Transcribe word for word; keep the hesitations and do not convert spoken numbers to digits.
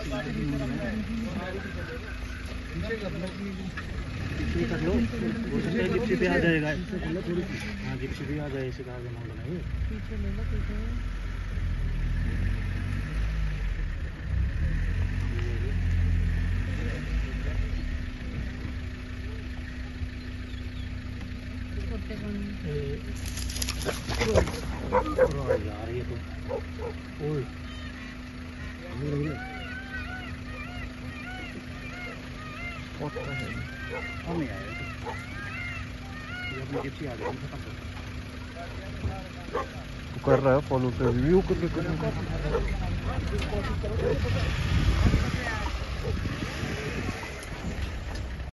कर लो, हो सकता है जिप्सी पे आ जाएगा। हाँ जिप्सी भी आ जाए, इसे कहा मांगना है। पीछे ले लो, पीछे यार ये तो ओए हम नहीं आए जिप्सी आ गई, खत्म कर रहा है फॉलो पे व्यू कर